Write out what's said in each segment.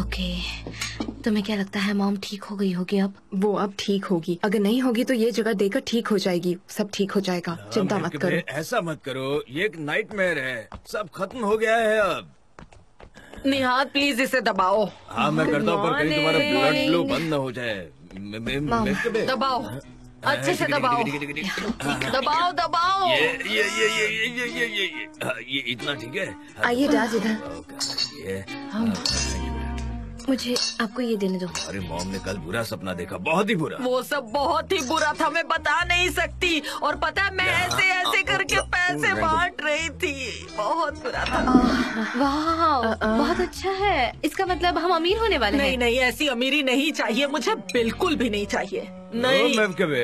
Okay, तुम्हें क्या लगता है मॉम ठीक हो गई होगी अब? वो अब ठीक होगी, अगर नहीं होगी तो ये जगह देकर ठीक हो जाएगी। सब ठीक हो जाएगा, चिंता मत करो। ऐसा मत करो, ये एक नाइटमेयर है, सब खत्म हो गया है अब। निहाद प्लीज इसे दबाओ। हाँ मैं करता हूँ, पर कहीं तुम्हारा ब्लड फ्लो बंद न हो जाए। दबाओ, अच्छे से दबाओ, दबाओ दबाओ। ये इतना ठीक है। आइए डैड इधर। मुझे आपको ये देने दो। अरे मॉम ने कल बुरा सपना देखा, बहुत ही बुरा। वो सब बहुत ही बुरा था, मैं बता नहीं सकती। और पता है मैं ऐसे ऐसे करके पैसे बांट रही थी, बहुत बुरा था। वाह, बहुत अच्छा है। इसका मतलब हम अमीर होने वाले हैं। नहीं नहीं, ऐसी अमीरी नहीं चाहिए मुझे, बिल्कुल भी नहीं चाहिए। नहीं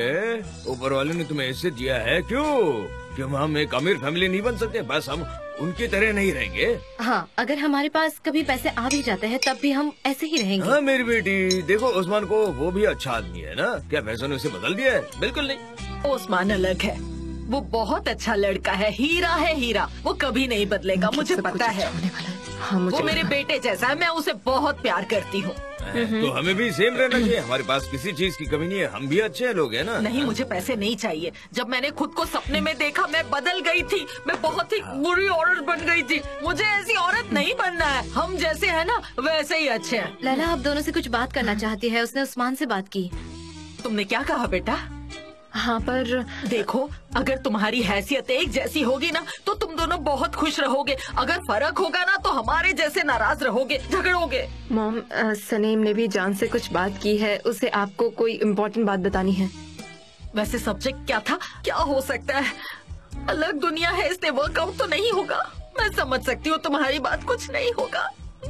ऊपर वाले ने तुम्हें ऐसे दिया है, क्यों हम एक अमीर फैमिली नहीं बन सकते? बस हम उनकी तरह नहीं रहेंगे। हाँ, अगर हमारे पास कभी पैसे आ भी जाते हैं तब भी हम ऐसे ही रहेंगे। हाँ मेरी बेटी, देखो उस्मान को, वो भी अच्छा आदमी है ना। क्या पैसों ने उसे बदल दिया है? बिल्कुल नहीं। उस्मान अलग है, वो बहुत अच्छा लड़का है, हीरा है हीरा, वो कभी नहीं बदलेगा, मुझे पता है। वो मेरे बेटे जैसा है, मैं उसे बहुत प्यार करती हूँ। तो हमें भी सेम रहना चाहिए, हमारे पास किसी चीज की कमी नहीं है, हम भी अच्छे लोग हैं ना। नहीं, मुझे पैसे नहीं चाहिए। जब मैंने खुद को सपने में देखा मैं बदल गई थी, मैं बहुत ही बुरी औरत बन गई थी। मुझे ऐसी औरत नहीं बनना है, हम जैसे है ना वैसे ही अच्छे हैं। लैला आप दोनों से कुछ बात करना चाहती है, उसने उस्मान से बात की। तुमने क्या कहा बेटा? हाँ पर देखो, अगर तुम्हारी हैसियत एक जैसी होगी ना तो तुम दोनों बहुत खुश रहोगे। अगर फर्क होगा ना तो हमारे जैसे नाराज रहोगे, झगड़ोगे। मॉम, सनीम ने भी जान से कुछ बात की है, उसे आपको कोई इम्पोर्टेंट बात बतानी है। वैसे सब्जेक्ट क्या था? क्या हो सकता है? अलग दुनिया है, इसने वर्कआउट तो नहीं होगा। मैं समझ सकती हूँ तुम्हारी बात, कुछ नहीं होगा।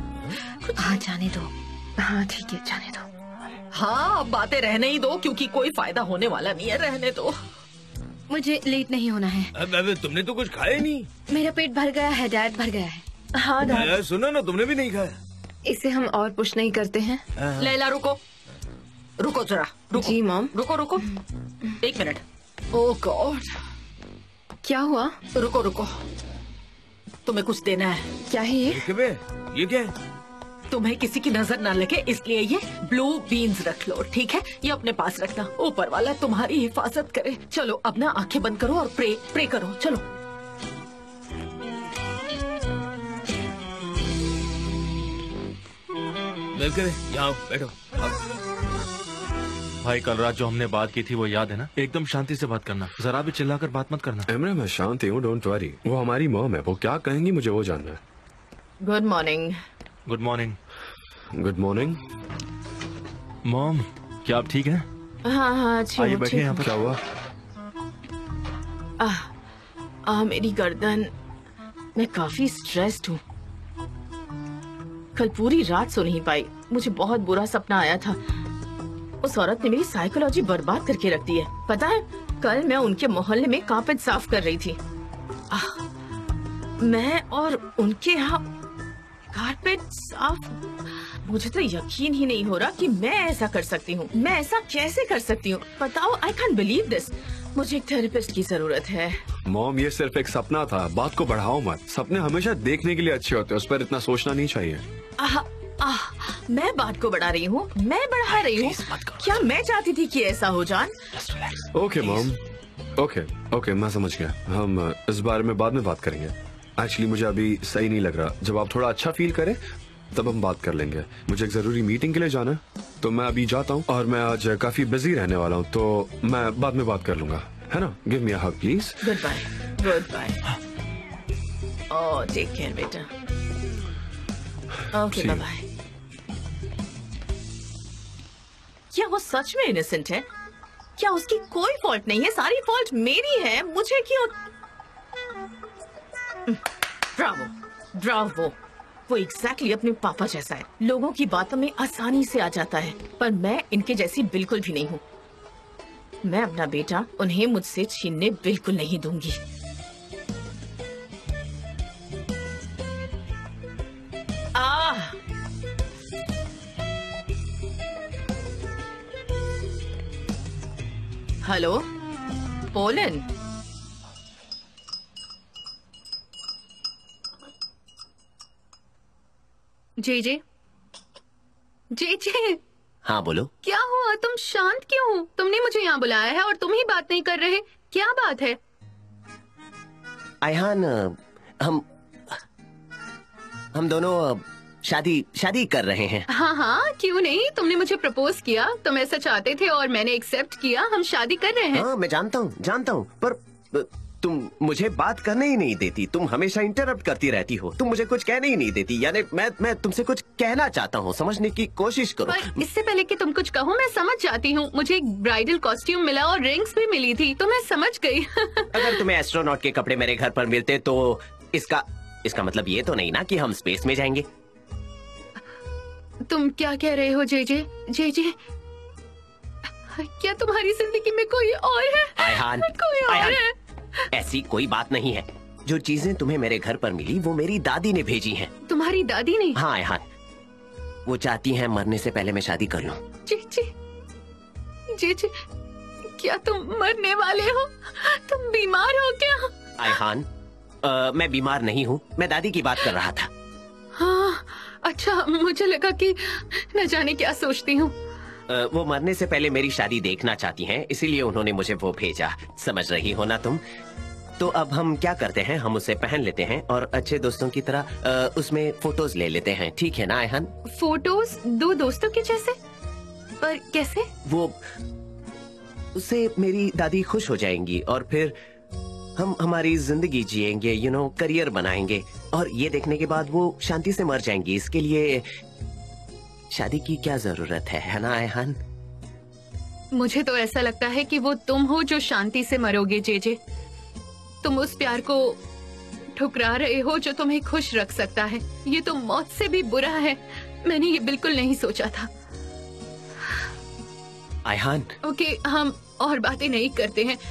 हाँ जाने दो। हाँ ठीक है, जाने दो। हाँ अब बातें रहने ही दो, क्योंकि कोई फायदा होने वाला नहीं है, रहने दो। मुझे लेट नहीं होना है। अब तुमने तो कुछ खाया नहीं। मेरा पेट भर गया है डैड, भर गया है। हाँ डैड, सुनो ना, तुमने भी नहीं खाया। इसे हम और पुश नहीं करते हैं। लैला रुको, रुको जरा, रुको। जी मॉम। रुको रुको, एक मिनट। ओह गॉड, क्या हुआ? रुको रुको, तुम्हें कुछ देना है। क्या है ये? ये क्या है? तुम्हें किसी की नजर ना लगे इसलिए ये ब्लू बीन्स रख लो, ठीक है? ये अपने पास रखना, ऊपर वाला तुम्हारी हिफाजत करे। चलो अब ना आंखें बंद करो और प्रे करो, चलो। यहाँ बैठो। भाई कल रात जो हमने बात की थी वो याद है ना? एकदम शांति से बात करना, जरा भी चिल्लाकर बात मत करना। इमरान मैं शांत हूँ, डोंट वरी। वो हमारी मॉम है, वो क्या कहेंगी मुझे वो जानना है। Good morning. Good morning. Good morning mom, क्या आप ठीक हैं? हाँ हाँ अच्छी आइए बैठिए यहाँ पर। क्या हुआ? मेरी गर्दन, मैं काफी स्ट्रेस्ड हूँ। कल पूरी रात सो नहीं पाई, मुझे बहुत बुरा सपना आया था। उस औरत ने मेरी साइकोलॉजी बर्बाद करके रख दी है। पता है, कल मैं उनके मोहल्ले में कारपेट साफ कर रही थी। मैं और उनके यहाँ कारपेट साफ, मुझे तो यकीन ही नहीं हो रहा कि मैं ऐसा कर सकती हूँ। मैं ऐसा कैसे कर सकती हूँ? बताओ, आई कांट बिलीव दिस। मुझे एक थेरेपिस्ट की जरूरत है। मॉम, ये सिर्फ एक सपना था, बात को बढ़ाओ मत। सपने हमेशा देखने के लिए अच्छे होते हैं, उस पर इतना सोचना नहीं चाहिए। मैं बात को बढ़ा रही हूँ, मैं बढ़ा रही हूँ। क्या मैं चाहती थी कि ऐसा हो जान? ओके मॉम, ओके मैं समझ गया। हम इस बारे में बाद में बात करेंगे। एक्चुअली मुझे अभी सही नहीं लग रहा, जब आप थोड़ा अच्छा फील करें तब हम बात कर लेंगे। मुझे एक जरूरी मीटिंग के लिए जाना है, तो मैं अभी जाता हूँ। और मैं आज काफी बिजी रहने वाला हूँ, तो मैं बाद में बात कर लूंगा, है ना? Give me a hug please. Good bye, good bye. Oh take care बेटा। Okay bye bye. क्या वो सच में इनोसेंट है? क्या उसकी कोई फॉल्ट नहीं है? सारी फॉल्ट मेरी है, मुझे क्यों? Bravo, Bravo. वो एग्जैक्टली अपने पापा जैसा है, लोगों की बातों में आसानी से आ जाता है। पर मैं इनके जैसी बिल्कुल भी नहीं हूँ। मैं अपना बेटा उन्हें मुझसे छीनने बिल्कुल नहीं दूंगी। हेलो पोलन, जी जी जे हाँ बोलो। क्या हुआ, तुम शांत क्यों हो? तुमने मुझे यहाँ बुलाया है और तुम ही बात नहीं कर रहे, क्या बात है? आयहान, हम दोनों शादी कर रहे हैं। हाँ हाँ, क्यों नहीं, तुमने मुझे प्रपोज किया, तुम ऐसा चाहते थे और मैंने एक्सेप्ट किया, हम शादी कर रहे हैं। हाँ मैं जानता हूँ, पर तुम मुझे बात करने ही नहीं देती, तुम हमेशा इंटरप्ट करती रहती हो, तुम मुझे कुछ कहने ही नहीं देती। यानी मैं तुमसे कुछ कहना चाहता हूँ, समझने की कोशिश करो। पर इससे पहले कि तुम कुछ कहो मैं समझ जाती हूँ। मुझे एक ब्राइडल कॉस्ट्यूम मिला और रिंग्स भी मिली थी, तो मैं समझ गई। अगर तुम्हें एस्ट्रोनॉट के कपड़े मेरे घर पर मिलते तो इसका मतलब ये तो नहीं ना कि हम स्पेस में जाएंगे। तुम क्या कह रहे हो जे क्या तुम्हारी जिंदगी में कोई और है? आयहान, कोई और आयहान, है? ऐसी कोई बात नहीं है। जो चीजें तुम्हें मेरे घर पर मिली वो मेरी दादी ने भेजी हैं। तुम्हारी दादी ने? हाँ आयहान, वो चाहती हैं मरने से पहले मैं शादी कर लूं। जी क्या तुम मरने वाले हो? तुम बीमार हो क्या? आयहान, मैं बीमार नहीं हूँ, मैं दादी की बात कर रहा था। हाँ अच्छा, मुझे लगा कि न जाने क्या सोचती हूँ। वो मरने से पहले मेरी शादी देखना चाहती हैं, इसीलिए उन्होंने मुझे वो भेजा। समझ रही हो ना तुम? तो अब हम क्या करते हैं, हम उसे पहन लेते हैं और अच्छे दोस्तों की तरह उसमें फोटोज ले लेते हैं, ठीक है ना आयहान? फोटोज दो दोस्तों के जैसे? पर कैसे? वो उससे मेरी दादी खुश हो जाएंगी और फिर हम हमारी जिंदगी जिएंगे, करियर बनाएंगे, और ये देखने के बाद वो शांति से मर जाएंगी। इसके लिए शादी की क्या जरूरत है ना आयहान? मुझे तो ऐसा लगता है कि वो तुम हो जो शांति से मरोगे जे। तुम उस प्यार को ठुकरा रहे हो जो तुम्हें खुश रख सकता है। ये तो मौत से भी बुरा है। मैंने ये बिल्कुल नहीं सोचा था। आयहान, ओके, हम और बातें नहीं करते हैं।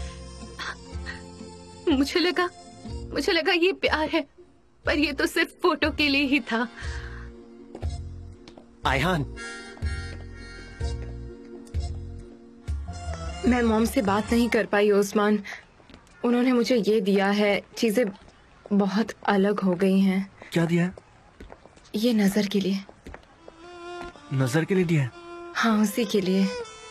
मुझे लगा ये प्यार है, पर ये तो सिर्फ फोटो के लिए ही था। आयहान, मैं मॉम से बात नहीं कर पाई ओस्मान। उन्होंने मुझे ये दिया है, चीजें बहुत अलग हो गई हैं। क्या दिया है? ये नजर के लिए। नजर के लिए दिया है? हाँ, उसी के लिए।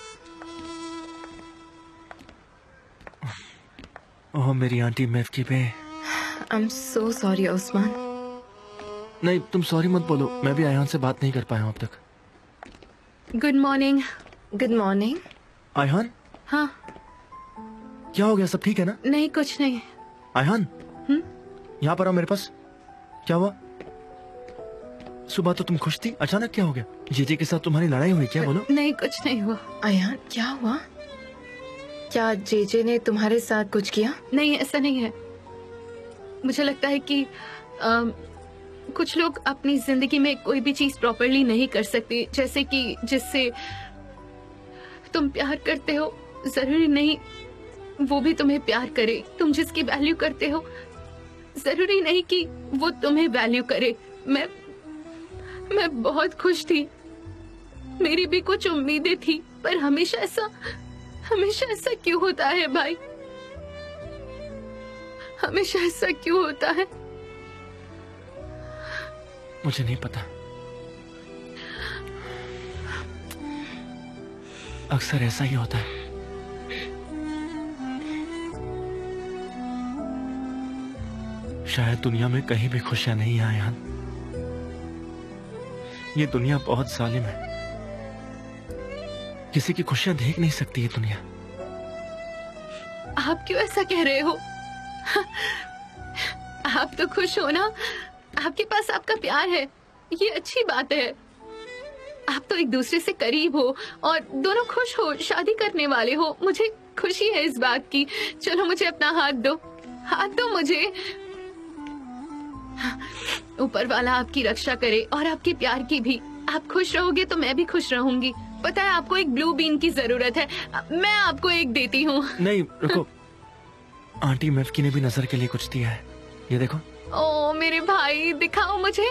ओह मेरी आंटी मैफ की पे। I am so sorry Osman. नहीं, तुम सॉरी मत बोलो, मैं भी आयहान से बात नहीं कर पाया हूँ अब तक। Good morning. Good morning. Ayhan, हाँ क्या हो गया, सब ठीक है ना? नहीं, कुछ नहीं। आयहान, यहाँ पर आओ मेरे पास। क्या हुआ? सुबह तो तुम खुश थी, अचानक क्या हो गया? जीजी के साथ तुम्हारी लड़ाई हुई क्या? बोलो। नहीं, कुछ नहीं हुआ। आयहान, क्या हुआ? क्या जेजे ने तुम्हारे साथ कुछ किया? नहीं, ऐसा नहीं है। मुझे लगता है कि कुछ लोग अपनी जिंदगी में कोई भी चीज प्रॉपरली नहीं कर सकते, जैसे कि जिससे तुम प्यार करते हो जरूरी नहीं वो भी तुम्हें प्यार करे। तुम जिसकी वैल्यू करते हो जरूरी नहीं कि वो तुम्हें वैल्यू करे। मैं बहुत खुश थी, मेरी भी कुछ उम्मीदें थी, पर हमेशा ऐसा क्यों होता है भाई? हमेशा ऐसा क्यों होता है? मुझे नहीं पता, अक्सर ऐसा ही होता है। शायद दुनिया में कहीं भी खुशियां नहीं है आयहान। ये दुनिया बहुत जालिम है, किसी की खुशियां देख नहीं सकती ये दुनिया। आप क्यों ऐसा कह रहे हो? आप तो खुश हो ना, आपके पास आपका प्यार है, ये अच्छी बात है। आप तो एक दूसरे से करीब हो और दोनों खुश हो, शादी करने वाले हो। मुझे खुशी है इस बात की। चलो मुझे अपना हाथ दो मुझे। ऊपर वाला आपकी रक्षा करे और आपके प्यार की भी। आप खुश रहोगे तो मैं भी खुश रहूंगी। पता है आपको एक ब्लू बीन की जरूरत है, मैं आपको एक देती हूँ। नहीं रुको, आंटी मैफकी ने भी नजर के लिए कुछ दिया है, ये देखो। ओ मेरे भाई, दिखाओ मुझे।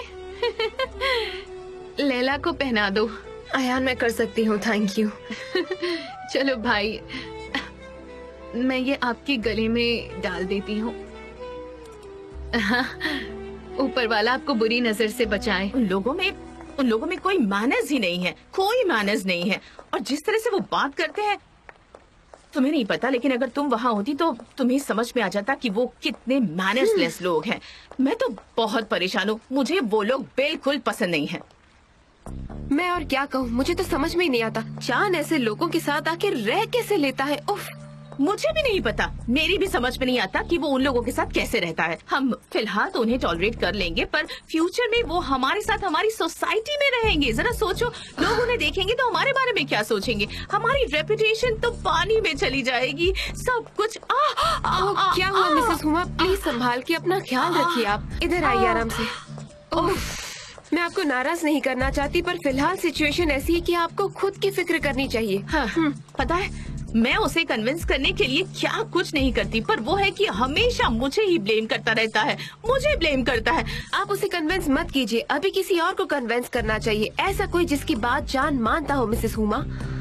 लैला को पहना दो। आयहान, मैं कर सकती हूँ, थैंक यू। चलो भाई, मैं ये आपके गले में डाल देती हूँ। ऊपर वाला आपको बुरी नजर से बचाए। उन लोगों में उन लोगों में कोई मैनर्स ही नहीं है, कोई मैनर्स नहीं है। और जिस तरह से वो बात करते हैं, तुम्हें नहीं पता, लेकिन अगर तुम वहाँ होती तो तुम्हें समझ में आ जाता कि वो कितने मैनर्सलेस लोग हैं। मैं तो बहुत परेशान हूँ, मुझे वो लोग बिल्कुल पसंद नहीं है। मैं और क्या कहूँ, मुझे तो समझ में ही नहीं आता चांद ऐसे लोगों के साथ आके रह कैसे लेता है। उफ, मुझे भी नहीं पता, मेरी भी समझ में नहीं आता कि वो उन लोगों के साथ कैसे रहता है। हम फिलहाल तो उन्हें टॉलरेट कर लेंगे, पर फ्यूचर में वो हमारे साथ हमारी सोसाइटी में रहेंगे। जरा सोचो, लोग उन्हें देखेंगे तो हमारे बारे में क्या सोचेंगे? हमारी रेपुटेशन तो पानी में चली जाएगी, सब कुछ। क्या हुआ मिसेस हुमा? प्लीज संभाल के अपना ख्याल रखिए। आप इधर आइए आराम से। मैं आपको नाराज नहीं करना चाहती, पर फिलहाल सिचुएशन ऐसी है कि आपको खुद की फिक्र करनी चाहिए। हाँ, पता है मैं उसे कन्विंस करने के लिए क्या कुछ नहीं करती, पर वो है कि हमेशा मुझे ही ब्लेम करता रहता है, मुझे ब्लेम करता है। आप उसे कन्विंस मत कीजिए, अभी किसी और को कन्विंस करना चाहिए, ऐसा कोई जिसकी बात जान मानता हो मिसेस हुमा।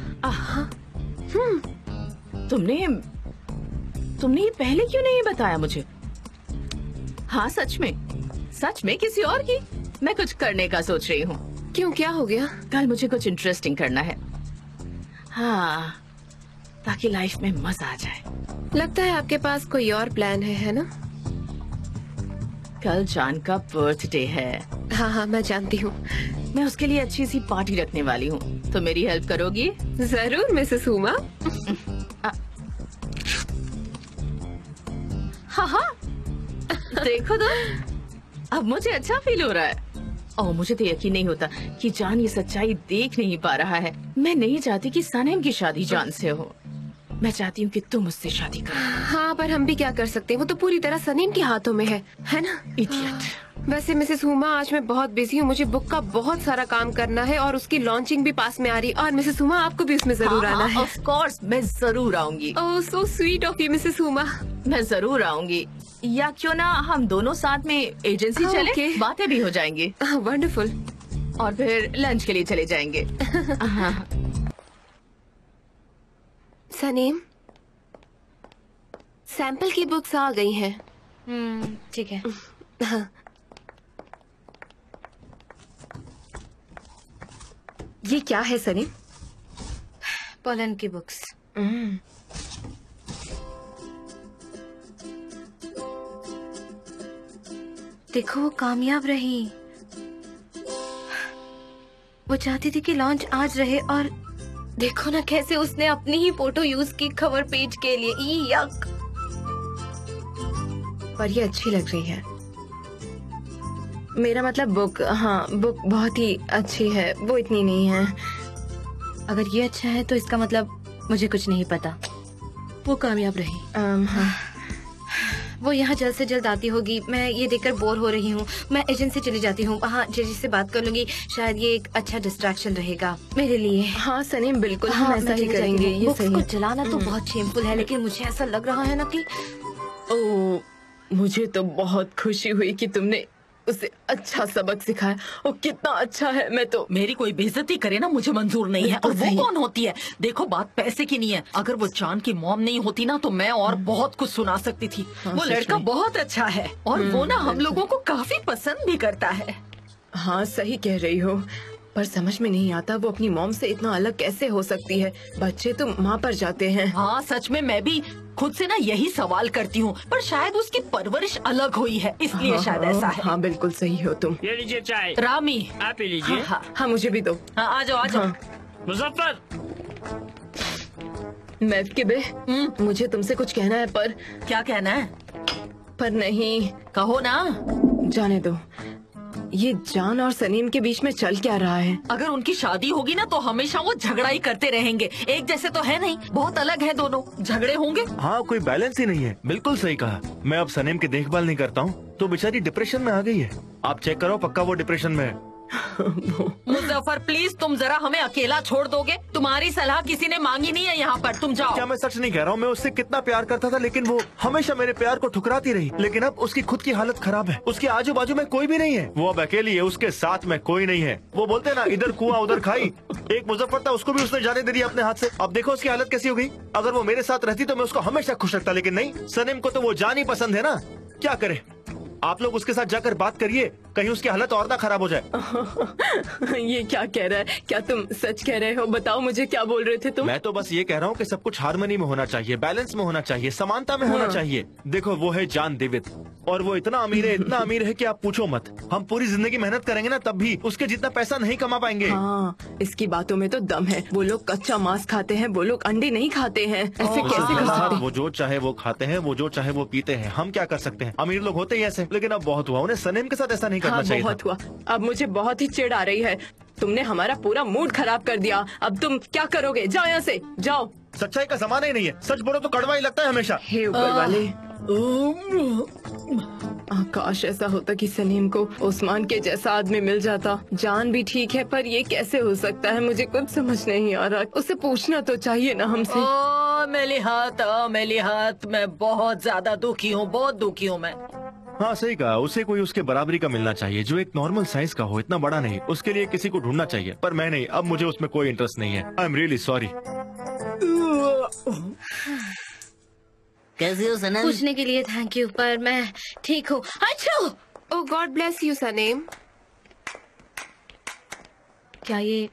तुमने ये पहले क्यों नहीं बताया मुझे? हाँ, सच में किसी और की मैं कुछ करने का सोच रही हूँ। क्यों, क्या हो गया? कल मुझे कुछ इंटरेस्टिंग करना है। हाँ, ताकि लाइफ में मजा आ जाए। लगता है आपके पास कोई और प्लान है ना? कल जान का बर्थडे है। हाँ, मैं जानती हूँ। मैं उसके लिए अच्छी सी पार्टी रखने वाली हूँ, तो मेरी हेल्प करोगी? जरूर मिसेस हुमा। हाँ, देखो तो अब मुझे अच्छा फील हो रहा है। और मुझे तो यकीन नहीं होता कि जान ये सच्चाई देख नहीं पा रहा है। मैं नहीं चाहती कि सनम की शादी जान से हो, मैं चाहती हूँ कि तुम उससे शादी करो। हाँ, पर हम भी क्या कर सकते हैं, वो तो पूरी तरह सनीम के हाथों में है ना? इडियट। वैसे मिसेस हुमा, आज मैं बहुत बिजी हूँ, मुझे बुक का बहुत सारा काम करना है और उसकी लॉन्चिंग भी पास में आ रही है। और मिसेस हुमा, आपको भी उसमें जरूर आना है। ऑफ कोर्स, मैं जरूर आऊंगी। Oh, so sweet of you Mrs Huma. मैं जरूर आऊंगी। या क्यों ना हम दोनों साथ में एजेंसी चले, okay. बातें भी हो जाएंगी। वंडरफुल। और फिर लंच के लिए चले जाएंगे। सनीम, सैंपल की बुक्स आ गई हैं। ठीक है। हाँ। ये क्या है सनीम? पोलन की बुक्स। देखो, वो कामयाब रही। वो चाहती थी कि लॉन्च आज रहे, और देखो ना कैसे उसने अपनी ही फोटो यूज की कवर पेज के लिए। यक। पर ये अच्छी लग रही है। मेरा मतलब बुक, हाँ बुक बहुत ही अच्छी है, वो इतनी नहीं है। अगर ये अच्छा है तो इसका मतलब मुझे कुछ नहीं पता। वो कामयाब रही। हाँ। वो यहाँ जल्द से जल्द आती होगी। मैं ये देखकर बोर हो रही हूँ। मैं एजेंसी चली जाती हूँ, वहाँ जेजी से बात कर लूंगी। शायद ये एक अच्छा डिस्ट्रैक्शन रहेगा मेरे लिए। हाँ सनीम, बिल्कुल हाँ, हम ऐसा ही करेंगे। ये बुक्स सही को है। जलाना तो बहुत शेमफुल है, लेकिन मुझे ऐसा लग रहा है ना कि ओह, मुझे तो बहुत खुशी हुई कि तुमने उसे अच्छा सबक सिखाया। और कितना अच्छा है। मैं तो मेरी कोई बेइज्जती करे ना, मुझे मंजूर नहीं है। और वो सही। कौन होती है? देखो, बात पैसे की नहीं है। अगर वो चांद की मॉम नहीं होती ना, तो मैं और बहुत कुछ सुना सकती थी। वो सच लड़का में। बहुत अच्छा है, और वो ना हम लोगों को काफी पसंद भी करता है। हाँ, सही कह रही हो, पर समझ में नहीं आता वो अपनी मॉम से इतना अलग कैसे हो सकती है। बच्चे तो माँ पर जाते हैं। हाँ, सच में मैं भी खुद से ना यही सवाल करती हूँ, पर शायद उसकी परवरिश अलग हुई है, इसलिए हाँ, शायद ऐसा है। हाँ, बिल्कुल सही हो तुम। ये लीजिए चाय, रामी, आप पी लीजिए। हाँ, हाँ, मुझे भी दो। हाँ, आ जाओ आ जाओ। मुजफ्फर, महफिबे, मुझे तुमसे कुछ कहना है, पर क्या कहना है? पर नहीं। कहो ना। जाने दो। ये जान और सनीम के बीच में चल क्या रहा है? अगर उनकी शादी होगी ना, तो हमेशा वो झगड़ा ही करते रहेंगे। एक जैसे तो है नहीं, बहुत अलग है दोनों। झगड़े होंगे। हाँ, कोई बैलेंस ही नहीं है। बिल्कुल सही कहा। मैं अब सनीम की देखभाल नहीं करता हूँ तो बेचारी डिप्रेशन में आ गई है। आप चेक करो, पक्का वो डिप्रेशन में है। मुजफ्फर, प्लीज तुम जरा हमें अकेला छोड़ दोगे? तुम्हारी सलाह किसी ने मांगी नहीं है यहाँ पर, तुम जाओ। क्या मैं सच नहीं कह रहा हूँ? मैं उससे कितना प्यार करता था, लेकिन वो हमेशा मेरे प्यार को ठुकराती रही। लेकिन अब उसकी खुद की हालत खराब है। उसके आजू बाजू में कोई भी नहीं है। वो अब अकेली है, उसके साथ में कोई नहीं है। वो बोलते हैं ना, इधर कुआं उधर खाई। एक मुजफ्फर था, उसको भी उसने जाने दे दिया अपने हाथ से। अब देखो उसकी हालत कैसी हो गई। अगर वो मेरे साथ रहती तो मैं उसको हमेशा खुश रखता, लेकिन नहीं। सनीम को तो वो जान ही पसंद है ना। क्या करे? आप लोग उसके साथ जाकर बात करिए, कहीं उसकी हालत और ना खराब हो जाए। ये क्या कह रहा है? क्या तुम सच कह रहे हो? बताओ मुझे, क्या बोल रहे थे तुम? मैं तो बस ये कह रहा हूँ कि सब कुछ हार्मनी में होना चाहिए, बैलेंस में होना चाहिए, समानता में होना चाहिए। देखो वो है जान देवित और वो इतना अमीर है कि आप पूछो मत। हम पूरी जिंदगी मेहनत करेंगे ना तब भी उसके जितना पैसा नहीं कमा पाएंगे। हाँ, इसकी बातों में तो दम है। वो लोग कच्चा मांस खाते हैं, वो लोग अंडे नहीं खाते हैं। ऐसे कैसे कर सकते हैं? वो जो चाहे वो खाते हैं, वो जो चाहे वो पीते हैं। हम क्या कर सकते हैं? अमीर लोग होते ही ऐसे। लेकिन अब बहुत हुआ, उन्हें सनीम के साथ ऐसा नहीं करना हाँ, चाहिए बहुत था। हुआ। अब मुझे बहुत ही चिढ़ आ रही है। तुमने हमारा पूरा मूड खराब कर दिया। अब तुम क्या करोगे? जाओ यहाँ से, जाओ। सच्चाई का जमाना ही नहीं है, सच बोलो तो कड़वा ही लगता है हमेशा। हे ऊपर वाले, काश ऐसा होता कि सलीम को उस्मान के जैसा आदमी मिल जाता। जान भी ठीक है, पर ये कैसे हो सकता है? मुझे कुछ समझ नहीं आ रहा। उसे पूछना तो चाहिए ना हमसे। मेली हाथ, मैं बहुत ज्यादा दुखी हूँ, बहुत दुखी हूँ मैं। हाँ सही कहा, उसे कोई उसके बराबरी का मिलना चाहिए जो एक नॉर्मल साइज का हो, इतना बड़ा नहीं। उसके लिए किसी को ढूंढना चाहिए, पर मैं नहीं। अब मुझे उसमें कोई इंटरेस्ट नहीं है। I am really sorry. कैसे हो सनम? पूछने के लिए थैंक यू, पर मैं ठीक हूँ। अच्छा, oh God bless you Sanem. क्या ये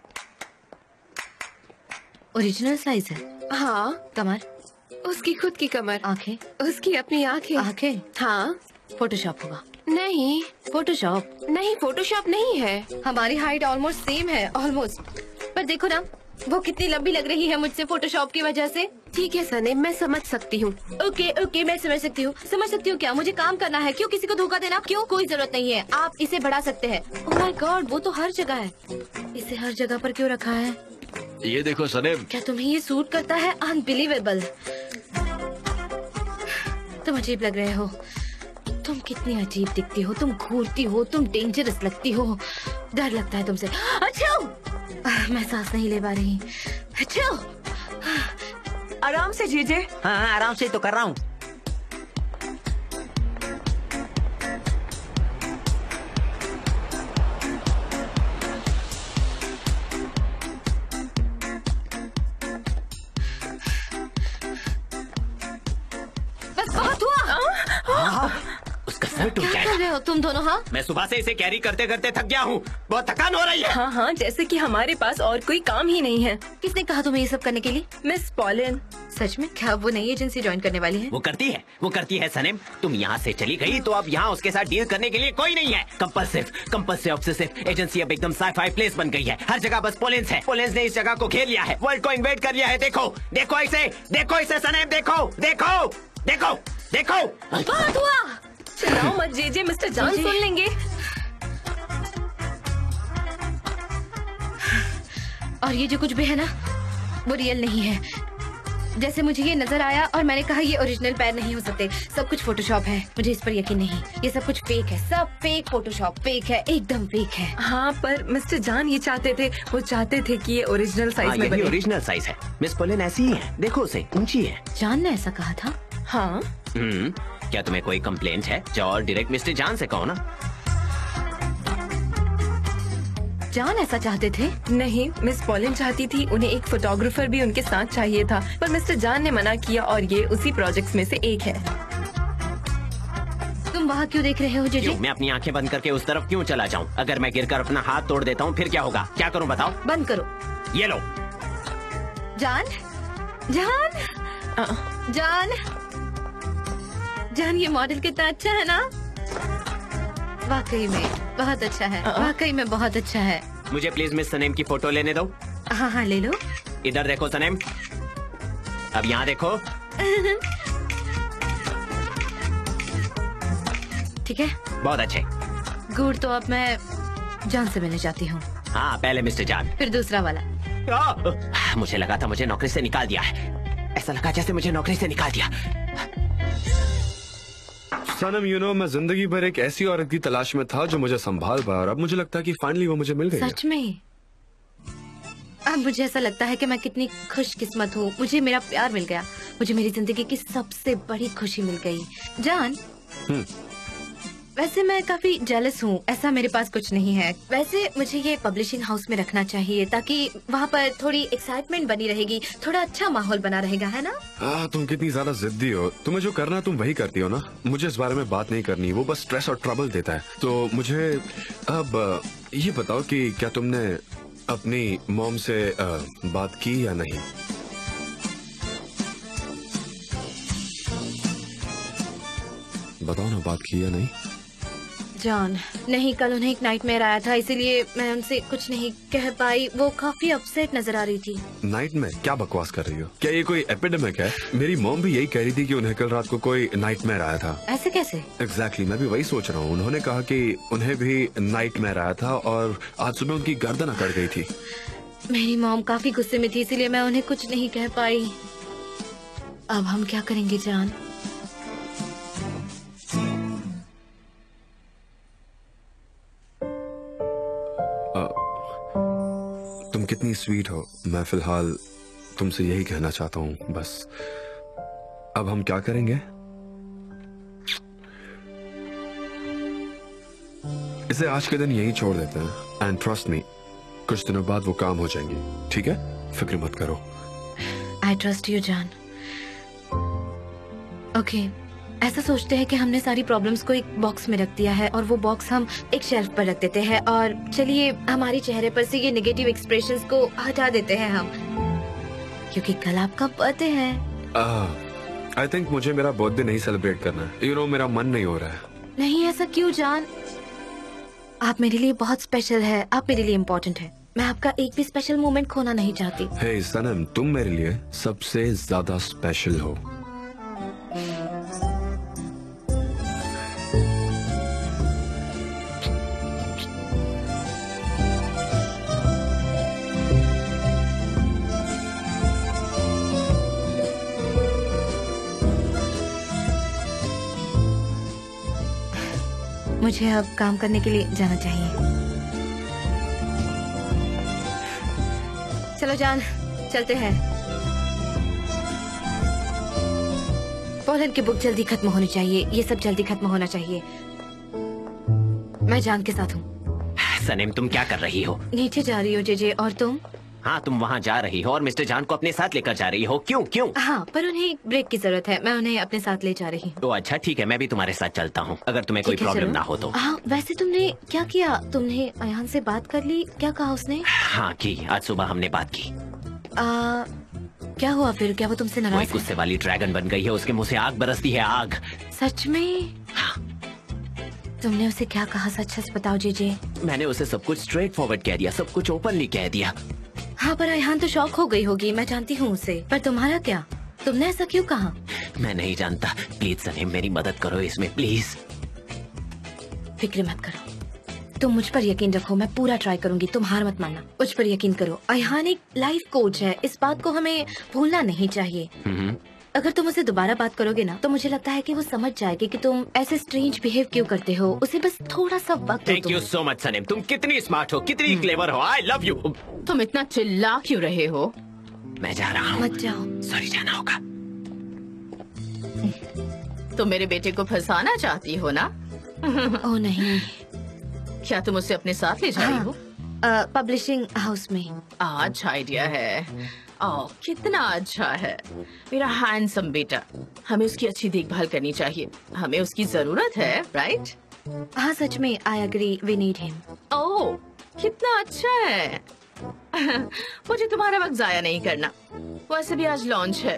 ओरिजिनल साइज है? हाँ, कमर, उसकी खुद की कमर, आंखें, उसकी अपनी आंखें। आंखें हाँ। फोटोशॉप होगा? नहीं, फोटोशॉप नहीं, फोटोशॉप नहीं है। हमारी हाइट ऑलमोस्ट सेम है, ऑलमोस्ट। पर देखो ना, वो कितनी लंबी लग रही है मुझसे फोटोशॉप की वजह से। ठीक है सनेम, मैं समझ सकती हूँ। ओके, मैं समझ सकती हूँ। समझ सकती हूँ क्या? मुझे काम करना है। क्यों किसी को धोखा देना? क्यों? कोई जरूरत नहीं है। आप इसे बढ़ा सकते हैं। ओह माय गॉड, वो तो हर जगह है। इसे हर जगह पर क्यों रखा है? ये देखो सनेम। क्या तुम्हें ये सूट करता है? अनबिलीवेबल। तुम अजीब लग रहे हो। तुम कितनी अजीब दिखती हो। तुम घूरती हो, तुम डेंजरस लगती हो। डर लगता है तुमसे। अच्छा, मैं सांस नहीं ले पा रही। अच्छा, आराम से जीजे। हाँ आराम से तो कर रहा हूँ। बस बहुत हुआ। उसका सर टूट क्या जाएगा। कर रहे हो तुम दोनों? हाँ, मैं सुबह से इसे कैरी करते करते थक गया हूँ, बहुत थकान हो रही है। हाँ हाँ, जैसे कि हमारे पास और कोई काम ही नहीं है। किसने कहा तुम्हें ये सब करने के लिए? Miss pollen. सच में? क्या वो नई एजेंसी ज्वाइन करने वाली है? वो करती है सनेम। तुम यहाँ से चली गई तो अब यहाँ उसके साथ डील करने के लिए कोई नहीं है। कंपल्सिव ऑब्सेसिव एजेंसी अब एकदम साई-फाई प्लेस बन गई है। हर जगह बस पोलेंस है। पोलेंस ने इस जगह को घेर लिया है, वर्ल्ड को इन्वेड कर लिया है। देखो इसे सनेम, देखो। बहुत हुआ। चिल्लाओ मत जेजे, मिस्टर जान सुन लेंगे। और ये जो कुछ भी है ना, वो रियल नहीं है। जैसे मुझे ये नजर आया और मैंने कहा ये ओरिजिनल पैर नहीं हो सकते। सब कुछ फोटोशॉप है। मुझे इस पर यकीन नहीं। ये सब कुछ फेक है। सब फेक, फोटोशॉप फेक है, एकदम फेक है। हाँ, पर मिस्टर जान ये चाहते थे कि ये ओरिजिनल साइज में बने। ओरिजिनल साइज है। मिस पोलेन ऐसी ही है, देखो उसे, ऊंची है। जान ने ऐसा कहा था? हाँ। क्या तुम्हें कोई कंप्लेंट है? जाओ डायरेक्ट मिस्टर जान से कहो ना। जान ऐसा चाहते थे? नहीं, मिस पॉलिन चाहती थी। उन्हें एक फोटोग्राफर भी उनके साथ चाहिए था, पर मिस्टर जान ने मना किया और ये उसी प्रोजेक्ट्स में से एक है। तुम वहाँ क्यों देख रहे हो जीजी? मैं अपनी आंखें बंद करके उस तरफ क्यों चला जाऊँ? अगर मैं गिरकर अपना हाथ तोड़ देता हूँ फिर क्या होगा? क्या करूँ बताओ? बंद करो। ये लो। जान, ये मॉडल कितना अच्छा है ना? वाकई में बहुत अच्छा है। वाकई में बहुत अच्छा है। मुझे प्लीज मिस सनेम की फोटो लेने दो। हाँ, ले लो। इधर देखो सनेम, अब यहाँ देखो। ठीक है, बहुत अच्छे। गुड। तो अब मैं जान से मिलने जाती हूँ। हाँ, पहले मिस्टर जान, फिर दूसरा वाला। मुझे लगा था मुझे नौकरी से निकाल दिया है। ऐसा लगा जैसे मुझे नौकरी से निकाल दिया। सनम, मैं जिंदगी भर एक ऐसी औरत की तलाश में था जो मुझे संभाल पाए, और अब मुझे लगता है कि फाइनली वो मुझे मिल गई है। सच में? अब मुझे ऐसा लगता है कि मैं कितनी खुशकिस्मत हूँ। मुझे मेरा प्यार मिल गया। मुझे मेरी जिंदगी की सबसे बड़ी खुशी मिल गई। जान, वैसे मैं काफी जेलस हूँ, ऐसा मेरे पास कुछ नहीं है। वैसे मुझे ये पब्लिशिंग हाउस में रखना चाहिए ताकि वहाँ पर थोड़ी एक्साइटमेंट बनी रहेगी, थोड़ा अच्छा माहौल बना रहेगा, है ना? तुम कितनी ज्यादा जिद्दी हो। तुम्हें जो करना है तुम वही करती हो ना। मुझे इस बारे में बात नहीं करनी, वो बस स्ट्रेस और ट्रबल देता है। तो मुझे अब ये बताओ कि क्या तुमने अपनी मॉम से बात की या नहीं? बताओ ना, बात की या नहीं? जॉन, नहीं, कल उन्हें एक नाइटमेयर आया था, इसीलिए मैं उनसे कुछ नहीं कह पाई। वो काफी अपसेट नजर आ रही थी। नाइटमेयर? क्या बकवास कर रही हो? क्या ये कोई एपिडेमिक है? मेरी मॉम भी यही कह रही थी कि उन्हें कल रात को कोई नाइटमेयर आया था। ऐसे कैसे? एग्जैक्टली, मैं भी वही सोच रहा हूँ। उन्होंने कहा कि उन्हें भी नाइटमेयर आया था और आज सुबह उनकी गर्दन अकड़ गई थी। मेरी मॉम काफी गुस्से में थी, इसीलिए मैं उन्हें कुछ नहीं कह पाई। अब हम क्या करेंगे जॉन? तुम कितनी स्वीट हो। मैं फिलहाल तुमसे यही कहना चाहता हूँ बस। अब हम क्या करेंगे? इसे आज के दिन यही छोड़ देते हैं। एंड ट्रस्ट मी, कुछ दिनों बाद वो काम हो जाएंगी। ठीक है, फिक्र मत करो। I trust you John. Okay, ऐसा सोचते हैं कि हमने सारी प्रॉब्लम्स को एक बॉक्स में रख दिया है और वो बॉक्स हम एक शेल्फ पर रख देते हैं और चलिए हमारे चेहरे पर से ये नेगेटिव एक्सप्रेशंस को हटा देते हैं हम, क्योंकि कल आपका बर्थडे है। आई थिंक मुझे मेरा बर्थडे नहीं सेलिब्रेट करना है। यू नो, मेरा मन नहीं हो रहा है। नहीं, ऐसा क्यों जॉन? आप मेरे लिए बहुत स्पेशल है, आप मेरे लिए इम्पोर्टेंट है। मैं आपका एक भी स्पेशल मोमेंट खोना नहीं चाहती। हे सनम, तुम मेरे लिए सबसे ज्यादा स्पेशल हो। मुझे अब काम करने के लिए जाना चाहिए। चलो जान, चलते हैं। पोलैंड की बुक जल्दी खत्म होनी चाहिए, ये सब जल्दी खत्म होना चाहिए। मैं जान के साथ हूँ। सनीम, तुम क्या कर रही हो? नीचे जा रही हो जेजे, और तुम? हाँ, तुम वहाँ जा रही हो और मिस्टर जान को अपने साथ लेकर जा रही हो। क्यों क्यों? हाँ, पर उन्हें एक ब्रेक की जरूरत है, मैं उन्हें अपने साथ ले जा रही हूँ। तो अच्छा ठीक है, मैं भी तुम्हारे साथ चलता हूँ अगर तुम्हें कोई प्रॉब्लम ना हो तो। हाँ, वैसे तुमने क्या किया? तुमने अयान से बात कर ली? क्या कहा उसने? हाँ की, आज सुबह हमने बात की। क्या हुआ फिर? क्या वो तुमसे नाराज है? गुस्से वाली ड्रैगन बन गई है, उसके मुँह से आग बरसती है, आग। सच में? हाँ। तुमने उसे क्या कहा? सच बताओ जेजे। मैंने उसे सब कुछ स्ट्रेट फॉरवर्ड कह दिया, सब कुछ ओपनली कह दिया। हाँ, पर अयान तो शॉक हो गई होगी, मैं जानती हूँ उसे। पर तुम्हारा क्या? तुमने ऐसा क्यों कहा? मैं नहीं जानता। प्लीज सनीम, मेरी मदद करो इसमें, प्लीज। फिक्र मत करो, तुम मुझ पर यकीन रखो, मैं पूरा ट्राई करूंगी। तुम हार मत मानना, मुझ पर यकीन करो। अयान एक लाइफ कोच है, इस बात को हमें भूलना नहीं चाहिए। अगर तुम उसे दोबारा बात करोगे ना, तो मुझे लगता है कि वो समझ जाएगी कि तुम ऐसे स्ट्रेंज बिहेव क्यों करते हो। उसे बस थोड़ा सा वक्त दो। Thank you so much Sanem, तुम कितनी स्मार्ट हो, कितनी क्लेवर हो। I love you. तुम इतना चिल्ला क्यों रहे हो? मैं जा रहा हूँ। मत जाओ। सॉरी, जाना होगा। तुम मेरे बेटे को फंसाना चाहती हो ना? ओह नहीं। क्या तुम उसे अपने साथ ले जा रही हो? पब्लिशिंग हाउस में। अच्छा आइडिया है। ओह, कितना अच्छा है मेरा हैंडसम बेटा। हमें उसकी अच्छी देखभाल करनी चाहिए, हमें उसकी जरूरत है, राइट? हाँ, सच में, I agree, we need him. Oh, कितना अच्छा है। मुझे तुम्हारा वक्त जाया नहीं करना। वैसे भी आज लॉन्च है।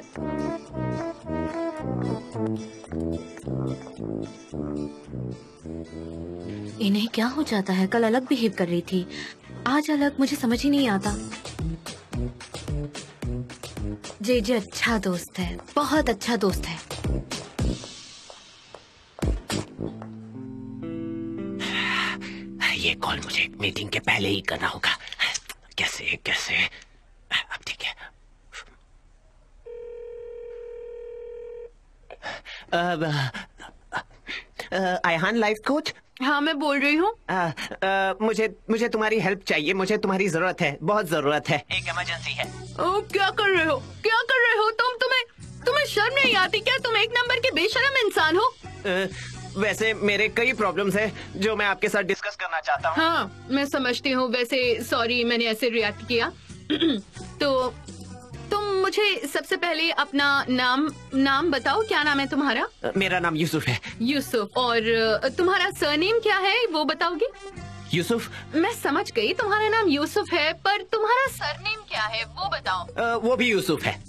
इन्हें क्या हो जाता है? कल अलग बिहेव कर रही थी, आज अलग। मुझे समझ ही नहीं आता। जेजे अच्छा दोस्त है, बहुत अच्छा दोस्त है। ये कॉल मुझे मीटिंग के पहले ही करना होगा। कैसे कैसे? अब ठीक है। Ayhan life coach? हाँ, मैं बोल रही हूँ। मुझे तुम्हारी हेल्प चाहिए, मुझे तुम्हारी जरूरत है, बहुत जरूरत है। एक इमरजेंसी है। ओ, क्या कर रहे हो? क्या कर रहे हो तुम? तुम्हें शर्म नहीं आती क्या? तुम एक नंबर के बेशरम इंसान हो। वैसे मेरे कई प्रॉब्लम्स हैं जो मैं आपके साथ डिस्कस करना चाहता हूँ। हाँ, मैं समझती हूँ। वैसे सॉरी मैंने ऐसे रिएक्ट किया। तो तुम मुझे सबसे पहले अपना नाम बताओ, क्या नाम है तुम्हारा? मेरा नाम यूसुफ है। यूसुफ। और तुम्हारा सरनेम क्या है वो बताओगे? यूसुफ। मैं समझ गई, तुम्हारा नाम यूसुफ है, पर तुम्हारा सरनेम क्या है वो बताओ। वो भी यूसुफ है।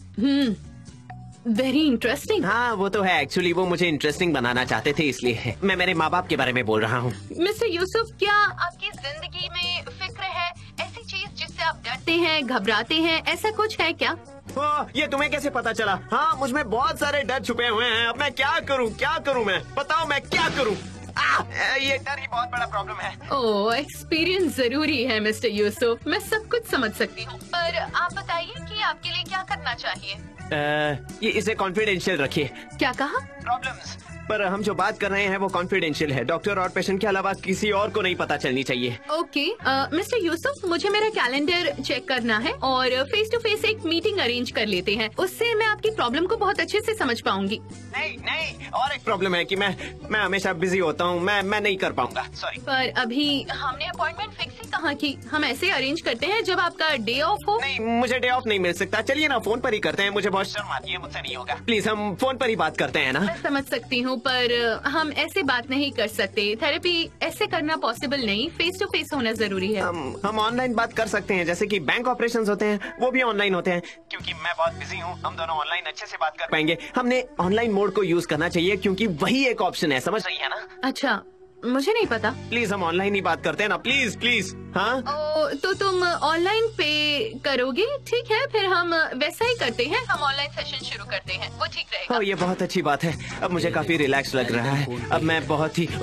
Very interesting. हाँ वो तो है, एक्चुअली वो मुझे इंटरेस्टिंग बनाना चाहते थे, इसलिए मैं मेरे माँ बाप के बारे में बोल रहा हूँ। मिस्टर यूसुफ, क्या आपकी जिंदगी में फिक्र है, ऐसी चीज जिससे आप डरते हैं, घबराते हैं, ऐसा कुछ है क्या? ये तुम्हें कैसे पता चला? हाँ, मुझ में बहुत सारे डर छुपे हुए हैं। अब मैं क्या करूँ मैं? बताओ मैं क्या करूँ? ये डर ही बहुत बड़ा प्रॉब्लम है। ओह, एक्सपीरियंस जरूरी है मिस्टर यूसुफ, मैं सब कुछ समझ सकती हूँ, पर आप बताइए कि आपके लिए क्या करना चाहिए? ये इसे कॉन्फिडेंशियल रखिए। क्या कहा? प्रॉब्लम्स, पर हम जो बात कर रहे हैं वो कॉन्फिडेंशियल है। डॉक्टर और पेशेंट के अलावा किसी और को नहीं पता चलनी चाहिए। ओके, मिस्टर यूसुफ, मुझे मेरा कैलेंडर चेक करना है और फेस टू फेस एक मीटिंग अरेंज कर लेते हैं। उससे मैं आपकी प्रॉब्लम को बहुत अच्छे से समझ पाऊंगी। नहीं, और एक प्रॉब्लम है कि मैं हमेशा बिजी होता हूँ, मैं नहीं कर पाऊंगा, सॉरी। पर अभी हमने अपॉइंटमेंट फिक्स ही कहाँ की? हम ऐसे अरेंज करते हैं जब आपका डे ऑफ हो। नहीं, मुझे डे ऑफ नहीं मिल सकता। चलिए ना, फोन पर ही करते हैं। मुझे बहुत शर्म आती है, मुझसे नहीं होगा। प्लीज हम फोन पर ही बात करते हैं ना। मैं समझ सकती हूँ, पर हम ऐसे बात नहीं कर सकते। थेरेपी ऐसे करना पॉसिबल नहीं, फेस टू फेस होना जरूरी है। हम ऑनलाइन बात कर सकते हैं, जैसे कि बैंक ऑपरेशंस होते हैं वो भी ऑनलाइन होते हैं। क्योंकि मैं बहुत बिजी हूँ, हम दोनों ऑनलाइन अच्छे से बात कर पाएंगे। हमने ऑनलाइन मोड को यूज करना चाहिए क्योंकि वही एक ऑप्शन है, समझ रही है ना? अच्छा, मुझे नहीं पता। प्लीज हम ऑनलाइन ही बात करते हैं ना, प्लीज। हाँ, तो तुम ऑनलाइन पे करोगे? ठीक है, फिर हम वैसा ही करते हैं, हम ऑनलाइन सेशन शुरू करते हैं, वो ठीक रहेगा। ये बहुत अच्छी बात है। अब मुझे काफी रिलैक्स लग रहा है। अब मैं बहुत ही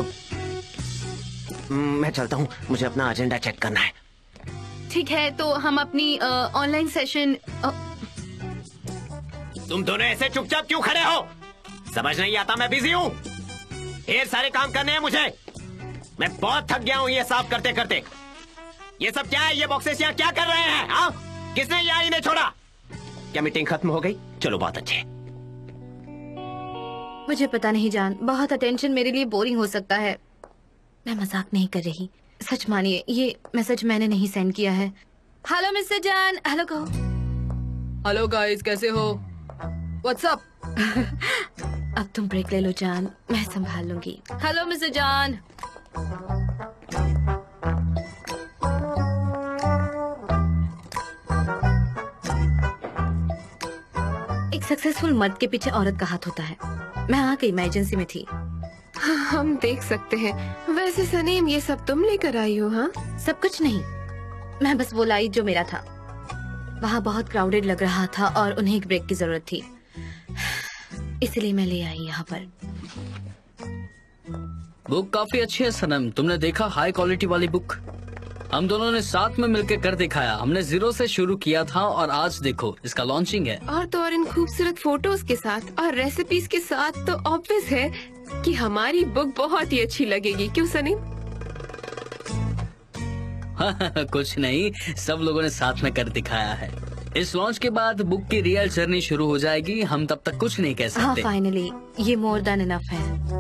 मैं चलता हूँ, मुझे अपना एजेंडा चेक करना है। ठीक है, तो हम अपनी ऑनलाइन सेशन। तुम दोनों ऐसे चुपचाप क्यों खड़े हो? समझ नहीं आता, मैं बिजी हूँ, ढेर सारे काम करने हैं मुझे। मैं बहुत थक गया हूँ ये साफ करते करते। ये सब क्या है? ये बॉक्सेस यहाँ क्या कर रहे हैं? किसने यहाँ इन्हें छोड़ा? क्या मीटिंग खत्म हो गई? चलो, बहुत अच्छे। मुझे पता नहीं जान, बहुत अटेंशन मेरे लिए बोरिंग हो सकता है। मैं मजाक नहीं कर रही, सच मानिए ये मैसेज मैंने नहीं सेंड किया है। हेलो मिस्टर जान, हेलो कहो। हेलो गाइस, कैसे हो? What's up? अब तुम ब्रेक ले लो जान, मैं संभाल लूंगी। हेलो मिस्टर जान। एक सक्सेसफुल मर्द के पीछे औरत का हाथ होता है। मैं आ गई, मैं एजेंसी में थी। हम देख सकते हैं। वैसे सनीम, ये सब तुम लेकर आई हो? हाँ, सब कुछ नहीं, मैं बस वो लाई जो मेरा था। वहाँ बहुत क्राउडेड लग रहा था और उन्हें एक ब्रेक की जरूरत थी, इसलिए मैं ले आई यहाँ पर। बुक काफी अच्छी है सनम, तुमने देखा? हाई क्वालिटी वाली बुक। हम दोनों ने साथ में मिलकर कर दिखाया। हमने 0 से शुरू किया था और आज देखो इसका लॉन्चिंग है। और तो और इन खूबसूरत फोटोज के साथ और रेसिपीज के साथ तो ऑब्वियस है कि हमारी बुक बहुत ही अच्छी लगेगी। क्यों सनीम? कुछ नहीं, सब लोगों ने साथ में कर दिखाया है। इस लॉन्च के बाद बुक की रियल जर्नी शुरू हो जाएगी। हम तब तक कुछ नहीं कह सकते। हाँ, फाइनली ये मोर देन इनफ है।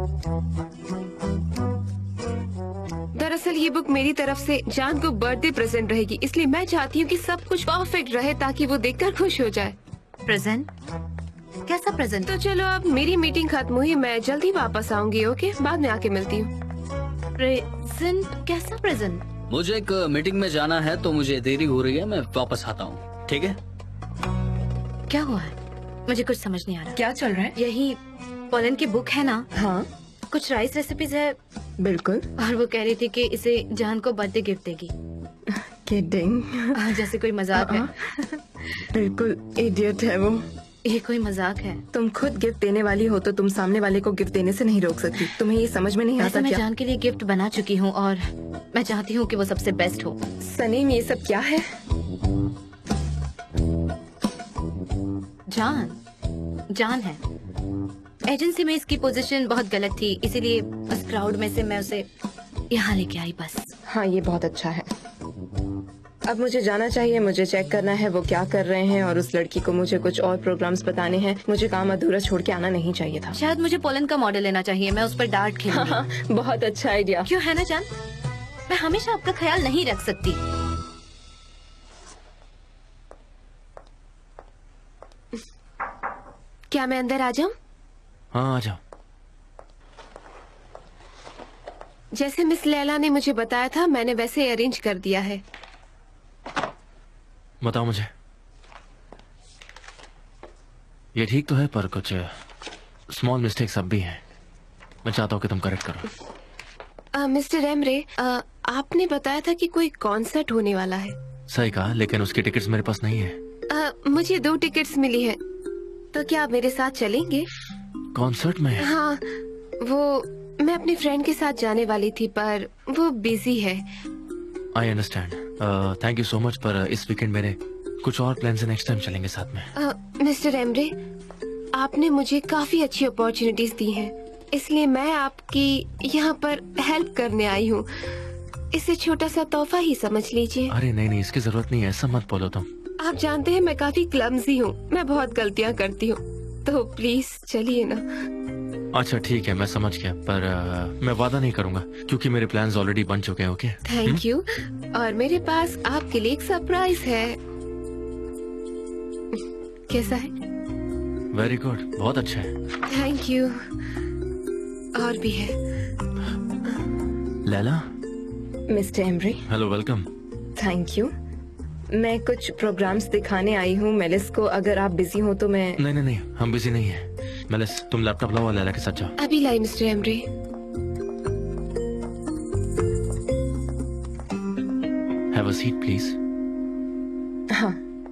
दरअसल ये बुक मेरी तरफ से जान को बर्थडे प्रेजेंट रहेगी, इसलिए मैं चाहती हूँ कि सब कुछ परफेक्ट रहे ताकि वो देखकर खुश हो जाए। प्रेजेंट? कैसा प्रेजेंट? तो चलो, अब मेरी मीटिंग खत्म हुई, मैं जल्दी वापस आऊंगी। ओके, बाद में आके मिलती हूँ। प्रेजेंट? कैसा प्रेजेंट? मुझे एक मीटिंग में जाना है तो मुझे देरी हो रही है, मैं वापस आता हूँ, ठीक है? क्या हुआ है? मुझे कुछ समझ नहीं आ रहा। क्या चल रहा है? यही पोलन की बुक है ना? हाँ, कुछ राइस रेसिपीज है। बिल्कुल। और वो कह रही थी कि इसे जान को बर्थडे गिफ्ट देगी। किडिंग। जैसे कोई मजाक है। बिल्कुल इडियट है वो। ये कोई मजाक है? तुम खुद गिफ्ट देने वाली हो तो तुम सामने वाले को गिफ्ट देने से नहीं रोक सकती। तुम्हें ये समझ में नहीं आता मैं क्या? जान के लिए गिफ्ट बना चुकी हूँ और मैं चाहती हूँ कि वो सबसे बेस्ट हो। सनीम, ये सब क्या है? जान है। एजेंसी में इसकी पोजीशन बहुत गलत थी, इसीलिए उस क्राउड में से मैं उसे यहाँ लेके आई बस। हाँ, ये बहुत अच्छा है। अब मुझे जाना चाहिए, मुझे चेक करना है वो क्या कर रहे हैं, और उस लड़की को मुझे कुछ और प्रोग्राम्स बताने हैं। मुझे काम अधूरा छोड़ के आना नहीं चाहिए था। शायद मुझे पोलैंड का मॉडल लेना चाहिए, मैं उस पर डार्ट खेलूंगी। हाँ, बहुत अच्छा आइडिया। क्यों है ना जान, मैं हमेशा आपका ख्याल नहीं रख सकती। क्या मैं अंदर आ जाऊं? हाँ, आ जाओ। जैसे मिस लैला ने मुझे बताया था, मैंने वैसे अरेंज कर दिया है। बताओ मुझे, ये ठीक तो है पर कुछ स्मॉल मिस्टेक्स अब भी हैं। मैं चाहता हूँ कि तुम करेक्ट करो। मिस्टर एमरे, आपने बताया था कि कोई कॉन्सर्ट होने वाला है। सही कहा, लेकिन उसकी टिकट्स मेरे पास नहीं है। मुझे 2 टिकट्स मिली है, तो क्या आप मेरे साथ चलेंगे? कॉन्सर्ट में? हाँ, वो मैं अपनी फ्रेंड के साथ जाने वाली थी पर वो बिजी है। I understand, thank you so much, पर इस वीकेंड मेरे कुछ और प्लान्स हैं। नेक्स्ट टाइम चलेंगे साथ में। मिस्टर एमरे, आपने मुझे काफी अच्छी अपॉर्चुनिटीज दी हैं, इसलिए मैं आपकी यहाँ पर हेल्प करने आई हूँ। इसे छोटा सा तोहफा ही समझ लीजिए। अरे नहीं, इसकी जरूरत नहीं है, ऐसा मत बोलो तुम। आप जानते हैं मैं काफी क्लमजी हूँ, मैं बहुत गलतियाँ करती हूँ, तो प्लीज चलिए ना। अच्छा ठीक है, मैं समझ गया, पर मैं वादा नहीं करूंगा क्योंकि मेरे प्लान्स ऑलरेडी बन चुके हैं। Okay, thank you. और मेरे पास आपके लिए एक सरप्राइज है। कैसा है? वेरी गुड, बहुत अच्छा है। Thank you. और भी है। Leyla. Mister Emre. Hello, welcome. Thank you. मैं कुछ प्रोग्राम्स दिखाने आई हूँ मेलिस को, अगर आप बिजी हो तो मैं। नहीं, हम बिजी नहीं है। मेलिस, तुम लैपटॉप लाओ, लैला के साथ जाओ। अभी लाई mister Emre. Have a seat please. हाँ।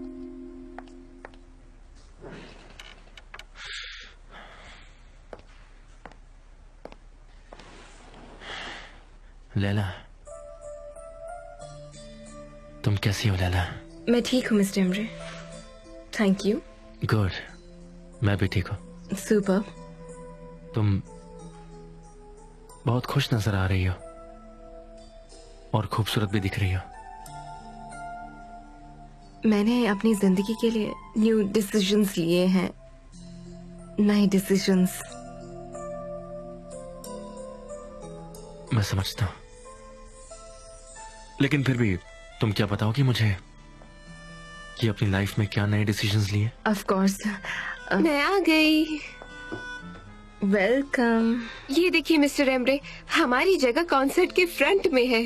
लैला, तुम कैसी हो लैला? मैं ठीक हूँ mister Emre, thank you. Good, मैं भी ठीक हूँ। सुपर। तुम बहुत खुश नजर आ रही हो और खूबसूरत भी दिख रही हो। मैंने अपनी जिंदगी के लिए न्यू डिसीजंस लिए हैं, नए डिसीजंस। मैं समझता हूँ, लेकिन फिर भी तुम क्या बताओगी मुझे कि अपनी लाइफ में क्या नए डिसीजंस लिए? Of course. मैं आ गई। वेलकम। ये देखिए मिस्टर एमरे, हमारी जगह कॉन्सर्ट के फ्रंट में है।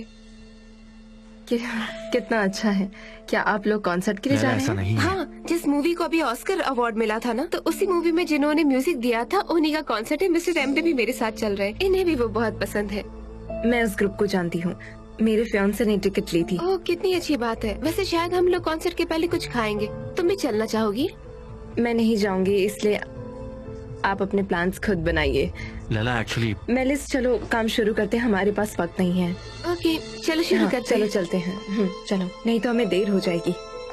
कितना अच्छा है। क्या आप लोग कॉन्सर्ट के लिए जा रहे हैं? ऐसा नहीं है। हाँ, जिस मूवी को अभी ऑस्कर अवार्ड मिला था ना, तो उसी मूवी में जिन्होंने म्यूजिक दिया था उन्हीं का कॉन्सर्ट है। मिस्टर एमरे भी मेरे साथ चल रहे हैं, इन्हें भी वो बहुत पसंद है। मैं उस ग्रुप को जानती हूँ, मेरे फियांसे ने टिकट ली थी। ओह, कितनी अच्छी बात है। वैसे शायद हम लोग कॉन्सर्ट के पहले कुछ खाएंगे। तुम भी चलना चाहोगी? मैं नहीं जाऊंगी, इसलिए आप अपने प्लान्स खुद बनाइए। लैला, एक्चुअली मेलिस, चलो काम शुरू करते हैं, हमारे पास वक्त नहीं है। ओके, चलो शुरू करते हैं। चलो चलते हैं। चलो, नहीं तो हमें देर हो जाएगी।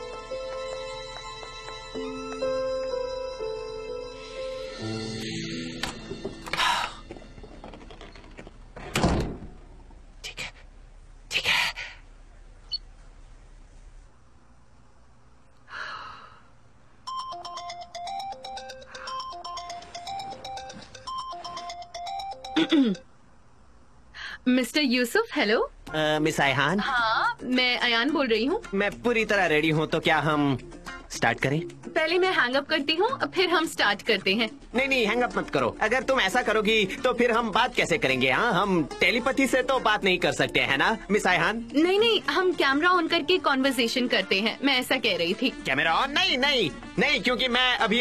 Mister Yusuf, hello. Miss Ayhan. हाँ, मैं अयान बोल रही हूँ। मैं पूरी तरह रेडी हूँ, तो क्या हम स्टार्ट करें? पहले मैं हैंग अप करती हूँ, फिर हम स्टार्ट करते हैं। नहीं, हैंग अप मत करो। अगर तुम ऐसा करोगी तो फिर हम बात कैसे करेंगे? हाँ, हम टेलीपैथी से तो बात नहीं कर सकते हैं ना मिस आयहान? नहीं, हम कैमरा ऑन करके कॉन्वर्सेशन करते हैं, मैं ऐसा कह रही थी। Camera on? नहीं, क्योंकि मैं अभी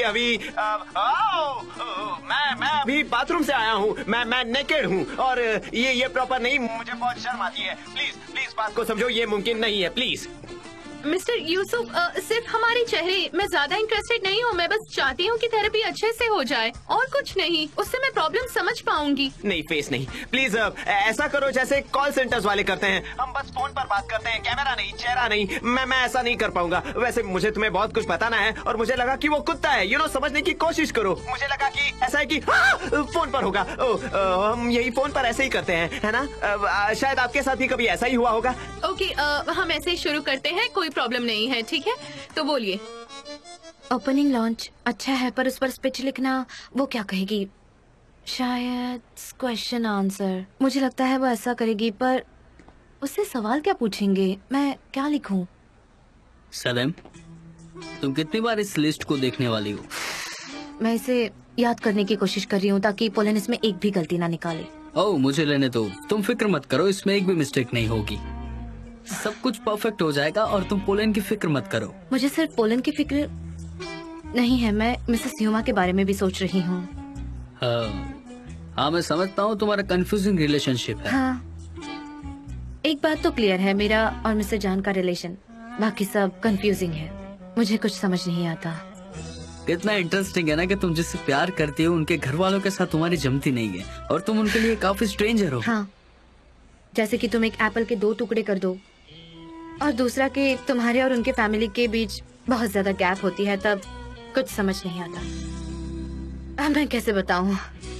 मैं अभी बाथरूम से आया हूँ। मैं नेकेड हूँ और ये प्रॉपर नहीं, मुझे बहुत शर्म आती है। प्लीज बात को समझो, ये मुमकिन नहीं है। प्लीज मिस्टर यूसुफ, सिर्फ हमारे चेहरे, मैं ज्यादा इंटरेस्टेड नहीं हूँ। मैं बस चाहती हूँ कि थेरेपी अच्छे से हो जाए और कुछ नहीं। उससे मैं प्रॉब्लम समझ पाऊंगी। नहीं, फेस नहीं, प्लीज ऐसा करो जैसे कॉल सेंटर्स वाले करते हैं। हम बस फोन पर बात करते हैं, कैमरा नहीं, चेहरा नहीं। मैं ऐसा नहीं कर पाऊंगा। वैसे मुझे तुम्हें बहुत कुछ बताना है और मुझे लगा कि वो कुत्ता है। समझने की कोशिश करो। मुझे लगा कि ऐसा है कि फोन पर होगा। हम यही फोन पर ऐसे ही करते हैं, है ना? शायद आपके साथ भी कभी ऐसा ही हुआ होगा। ओके, हम ऐसे ही शुरू करते हैं, कोई प्रॉब्लम नहीं है, ठीक है? तो बोलिए। ओपनिंग लॉन्च अच्छा है, पर उस पर स्पीच लिखना वो क्या कहेगी? शायद क्वेश्चन आंसर। मुझे लगता है वो ऐसा करेगी, पर उससे सवाल क्या पूछेंगे? मैं क्या लिखूं? सनम, तुम कितनी बार इस लिस्ट को देखने वाली हो? मैं इसे याद करने की कोशिश कर रही हूँ ताकि पोलन इसमें एक भी गलती ना निकाले। ओह, मुझे लेने दो। तुम फिक्र मत करो, इसमें एक भी मिस्टेक नहीं होगी। सब कुछ परफेक्ट हो जाएगा और तुम पोलन की फिक्र मत करो। मुझे सिर्फ पोलन की फिक्र नहीं है, मैं मिसेस ह्यूमा के बारे में भी सोच रही हूँ। हाँ, मैं समझता हूँ तुम्हारा कंफ्यूजिंग रिलेशनशिप है। हाँ, एक बात तो क्लियर है, मेरा और मिस्टर जान का रिलेशन। बाकी सब कंफ्यूजिंग है, मुझे कुछ समझ नहीं आता। कितना इंटरेस्टिंग है ना कि तुम जिससे प्यार करती हो उनके घर वालों के साथ तुम्हारी जमती नहीं है और तुम उनके लिए काफी स्ट्रेंजर हो। हाँ, जैसे कि तुम एक एप्पल के 2 टुकड़े कर दो और दूसरा कि तुम्हारे और उनके फैमिली के बीच बहुत ज्यादा गैप होती है, तब कुछ समझ नहीं आता। अब मैं कैसे बताऊं?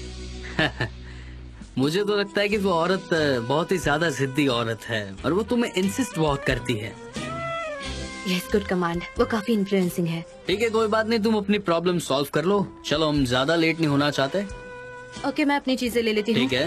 मुझे तो लगता है कि वो औरत बहुत ही ज्यादा जिद्दी औरत है और वो तुम्हें इंसिस्ट बहुत करती है। Yes, good command. वो काफी इन्फ्लुएंसिंग है। ठीक है, कोई बात नहीं, तुम अपनी प्रॉब्लम सॉल्व कर लो। चलो, हम ज्यादा लेट नहीं होना चाहते। ओके, मैं अपनी चीजें ले लेती हूँ। ठीक है।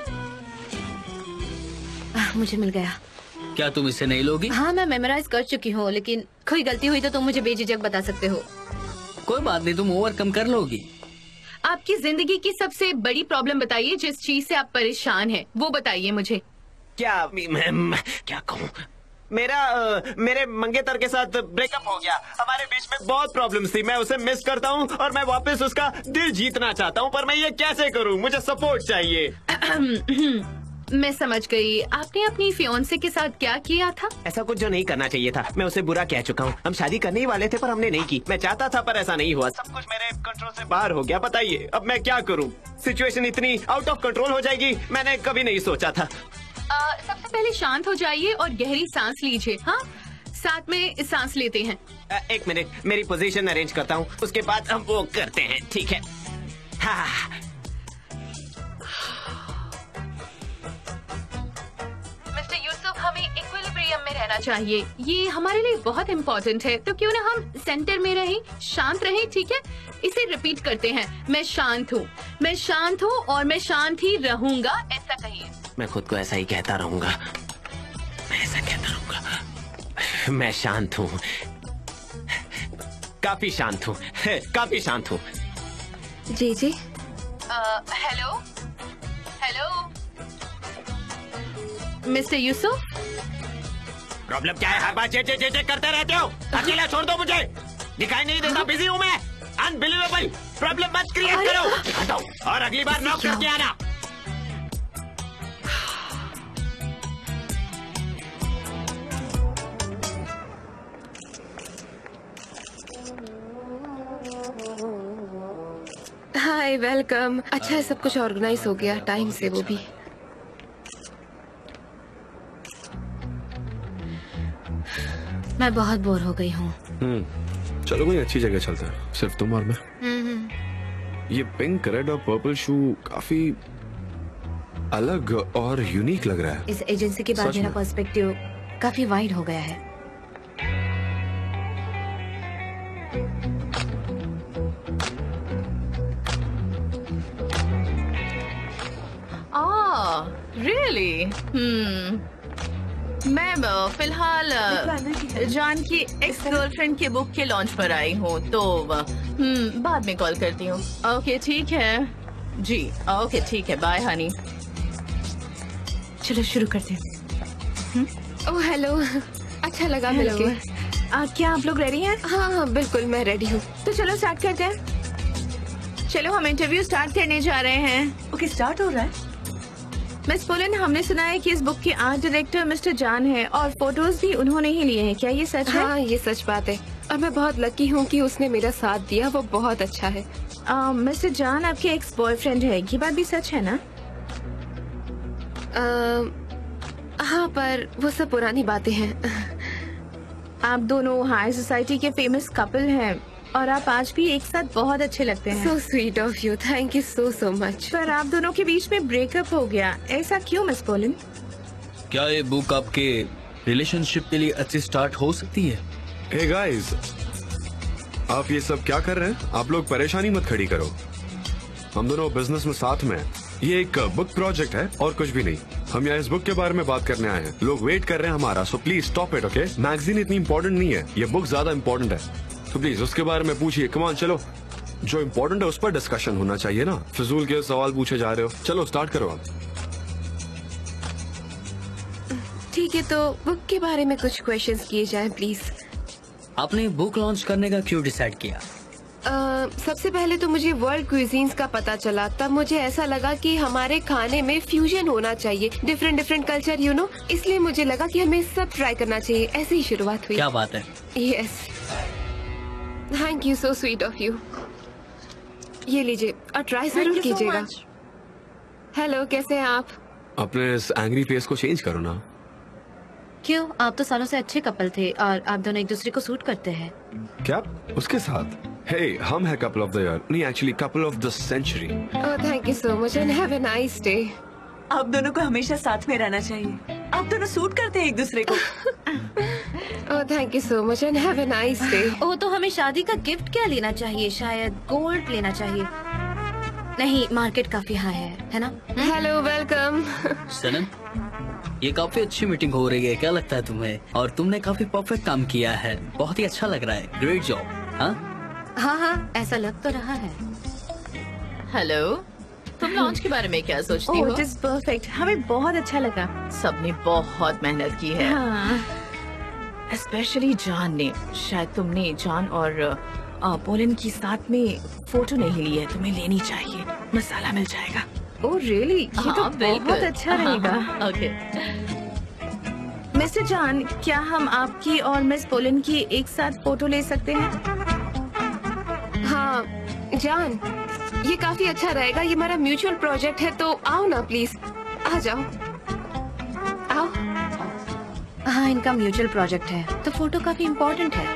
मुझे मिल गया। क्या तुम इसे नहीं लोगी? हाँ, मैं मेमोराइज कर चुकी हूँ, लेकिन कोई गलती हुई तो तुम मुझे बेझिझक बता सकते हो। कोई बात नहीं, तुम ओवरकम कर लोगी। आपकी जिंदगी की सबसे बड़ी प्रॉब्लम बताइए, जिस चीज से आप परेशान हैं, वो बताइए मुझे। क्या कहूँ? मेरे मंगेतर के साथ ब्रेकअप हो गया। हमारे बीच में बहुत प्रॉब्लम्स थी। मैं उसे मिस करता हूँ और मैं वापस उसका दिल जीतना चाहता हूँ, पर मैं ये कैसे करूँ? मुझे सपोर्ट चाहिए। मैं समझ गई। आपने अपनी फियोन्से के साथ क्या किया था? ऐसा कुछ जो नहीं करना चाहिए था। मैं उसे बुरा कह चुका हूँ। हम शादी करने ही वाले थे पर हमने नहीं की। मैं चाहता था पर ऐसा नहीं हुआ। सब कुछ मेरे कंट्रोल से बाहर हो गया। बताइए अब मैं क्या करूँ? सिचुएशन इतनी आउट ऑफ कंट्रोल हो जाएगी, मैंने कभी नहीं सोचा था। सबसे पहले शांत हो जाइए और गहरी सांस लीजिए। हाँ, साथ में सांस लेते हैं। एक मिनट, मेरी पोजीशन अरेंज करता हूँ, उसके बाद हम वो करते हैं। ठीक है? हाँ। मिस्टर यूसुफ, हमें इक्विलिब्रियम में रहना चाहिए। ये हमारे लिए बहुत इम्पोर्टेंट है। तो क्यों ना हम सेंटर में रहें, शांत रहें, ठीक है? इसे रिपीट करते हैं। मैं शांत हूँ, मैं शांत हूँ और मैं शांत ही रहूंगा। ऐसा कहिए। मैं खुद को ऐसा ही कहता रहूंगा। मैं ऐसा कहता रहूंगा। मैं शांत हूँ, काफी शांत हूँ, काफी शांत हूँ। जी जी। Hello hello mister Yusuf. Problem क्या है? हर बार जे करते रहते हो। अकेला छोड़ दो मुझे, दिखाई नहीं देता, बिजी हूँ मैं। अनबिलीवेबल। प्रॉब्लम मत क्रिएट करो और अगली बार नॉक करके आना। Hi, welcome. अच्छा है, सब कुछ ऑर्गेनाइज हो गया टाइम से, वो भी। मैं बहुत बोर हो गई हूँ। चलो कोई अच्छी जगह चलते हैं, सिर्फ तुम और मैं। ये पिंक, रेड और पर्पल शू काफी अलग और यूनिक लग रहा है। इस एजेंसी के बाद मेरा पर्सपेक्टिव काफी वाइड हो गया है। रियली? मैं फिलहाल जान की एक्स गर्लफ्रेंड के बुक के लॉन्च पर आई हूँ, तो बाद में कॉल करती हूँ। ओके ठीक है जी। ओके ठीक है, बाय हनी। चलो शुरू करते हैं। ओह हेलो, अच्छा लगा मिलके। क्या आप लोग रेडी हैं? हाँ, बिल्कुल मैं रेडी हूँ। तो चलो स्टार्ट करते हैं। चलो हम इंटरव्यू स्टार्ट करने जा रहे हैं। ओके, स्टार्ट हो रहा है। मिस पोलन, हमने सुना है कि इस बुक के आर्ट डायरेक्टर मिस्टर जान है और फोटोज भी उन्होंने ही लिए हैं। क्या ये सच है? हाँ, ये सच बात है और मैं बहुत लकी हूँ कि उसने मेरा साथ दिया। वो बहुत अच्छा है। मिस्टर जान आपके एक्स बॉयफ्रेंड है, ये बात भी सच है ना? हाँ, पर वो सब पुरानी बातें हैं। आप दोनों हाई सोसाइटी के फेमस कपल हैं और आप आज भी एक साथ बहुत अच्छे लगते हैं। So sweet of you, thank you so much। पर आप दोनों के बीच में ब्रेकअप हो गया, ऐसा क्यों मिस पोलन? क्या ये बुक आपके रिलेशनशिप के लिए अच्छी स्टार्ट हो सकती है? हे गाइस, आप ये सब क्या कर रहे हैं? आप लोग परेशानी मत खड़ी करो। हम दोनों बिजनेस में साथ में हैं। ये एक बुक प्रोजेक्ट है और कुछ भी नहीं। हम यहाँ इस बुक के बारे में बात करने आए हैं। लोग वेट कर रहे हैं हमारा, so please stop it, okay? Magazine इतनी इम्पोर्टेंट नहीं है, ये बुक ज्यादा इम्पोर्टेंट है। तो प्लीज उसके बारे में पूछिए। कम ऑन, चलो, जो इम्पोर्टेंट है उस पर डिस्कशन होना चाहिए ना। फिजूल के सवाल पूछे जा रहे हो। चलो स्टार्ट करो आप। ठीक है, तो बुक के बारे में कुछ क्वेश्चंस किए जाएं प्लीज। आपने बुक लॉन्च करने का क्यों डिसाइड किया? सबसे पहले तो मुझे वर्ल्ड क्विजीन्स का पता चला, तब मुझे ऐसा लगा कि हमारे खाने में फ्यूजन होना चाहिए, डिफरेंट कल्चर, यू नो। इसलिए मुझे लगा कि हमें सब ट्राई करना चाहिए। ऐसे ही शुरुआत हुई। क्या बात है। Yes, thank you, so sweet of you. ये लीजिए और ट्राई जरूर कीजिएगा। हेलो, कैसे हैं आप? अपने इस एंग्री फेस को चेंज करो ना। क्यों? आप तो सालों से अच्छे कपल थे और आप दोनों एक दूसरे को सूट करते हैं। क्या उसके साथ? हे, हम है कपल ऑफ द ईयर, नहीं actually couple of the century. Oh, thank you so much and have a nice day. आप दोनों को हमेशा साथ में रहना चाहिए। आप दोनों सूट करते हैं एक दूसरे को। Oh, thank you so much and have a nice day. Oh, तो हमें शादी का गिफ्ट क्या लेना चाहिए? शायद गोल्ड लेना चाहिए। नहीं, मार्केट काफी हाई है ना? Hello, welcome. सनम, ये काफी अच्छी मीटिंग हो रही है, क्या लगता है तुम्हें? और तुमने काफी परफेक्ट काम किया है, बहुत ही अच्छा लग रहा है। Great job. हाँ, ऐसा लग तो रहा है। हेलो, तुम लॉन्च के बारे में क्या सोचती हो? इट इज परफेक्ट, हमें बहुत अच्छा लगा। सबने बहुत मेहनत की है, स्पेशली जान ने। शायद तुमने जान और पोलन की साथ में फोटो नहीं ली है, तुम्हें लेनी चाहिए, मसाला मिल जाएगा। Oh really? ये तो बहुत अच्छा रहेगा। ओके मिस्टर जान, क्या हम आपकी और मिस पोलन की एक साथ फोटो ले सकते हैं? हाँ जान, ये काफी अच्छा रहेगा। ये हमारा म्यूचुअल प्रोजेक्ट है, तो आओ ना प्लीज, आ जाओ, आओ। हाँ, इनका म्यूचुअल प्रोजेक्ट है तो फोटो काफी इम्पोर्टेंट है।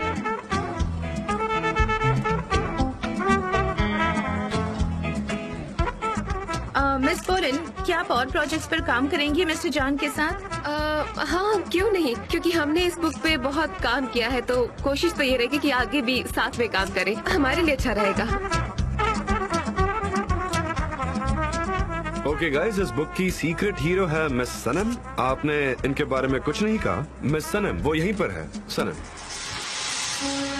मिस पोलन, क्या आप और प्रोजेक्ट्स पर काम करेंगी मिस्टर जान के साथ? हाँ, क्यों नहीं, क्योंकि हमने इस बुक पे बहुत काम किया है, तो कोशिश तो ये रहेगी कि आगे भी साथ में काम करें, हमारे लिए अच्छा रहेगा। ओके गाइस, इस बुक की सीक्रेट हीरो है मिस सनम। आपने इनके बारे में कुछ नहीं कहा। मिस सनम वो यहीं पर है। सनम